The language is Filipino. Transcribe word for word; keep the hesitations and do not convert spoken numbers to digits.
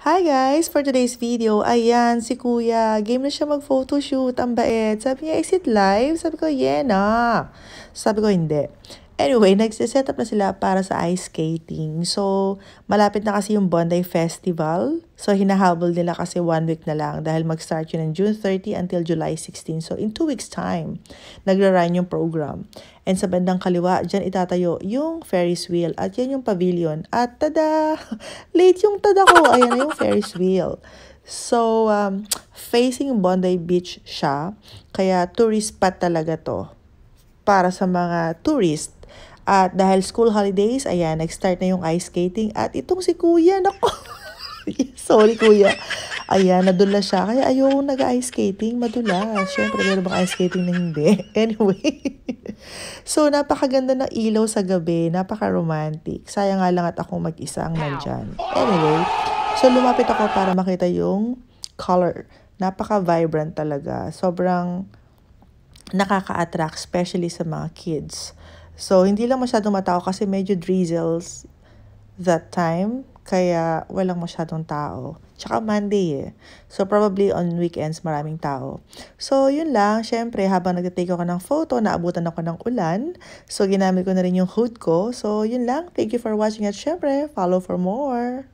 Hi guys! For today's video, ayan, si Kuya, game na siya mag-photoshoot, ang bait. Sabi niya, is it live? Sabi ko, yeah na. Sabi ko, hindi. Anyway, nagsiset up na sila para sa ice skating. So, malapit na kasi yung Bondi Festival. So, hinahabol nila kasi one week na lang dahil mag-start yun ng June thirtieth until July sixteenth. So, in two weeks time, nagra-run yung program. And sa bandang kaliwa, dyan itatayo yung Ferris wheel. At yan yung pavilion. At tada! Late yung tada ko. Ayan na yung Ferris wheel. So, um, facing Bondi Beach siya. Kaya tourist spot talaga to. Para sa mga tourist. At dahil school holidays, ayan, nag-start na yung ice skating. At itong si Kuya, nako. Sorry, Kuya. Ayan, nadula siya. Kaya ayaw nag-ice skating, madula. Siyempre, meron bang ice skating na hindi? Anyway. So, napakaganda ng ilaw sa gabi. Napaka-romantic. Sayang nga lang at ako mag-isa ang nandyan. Anyway, so lumapit ako para makita yung color. Napaka-vibrant talaga. Sobrang nakaka-attract, especially sa mga kids. So, hindi lang masyadong matao kasi medyo drizzles that time. Kaya walang masyadong tao. Tsaka Monday eh. So, probably on weekends maraming tao. So, yun lang. Siyempre, habang nag-take ako ng photo, naabutan ako ng ulan. So, ginamit ko na rin yung hood ko. So, yun lang. Thank you for watching at syempre, follow for more.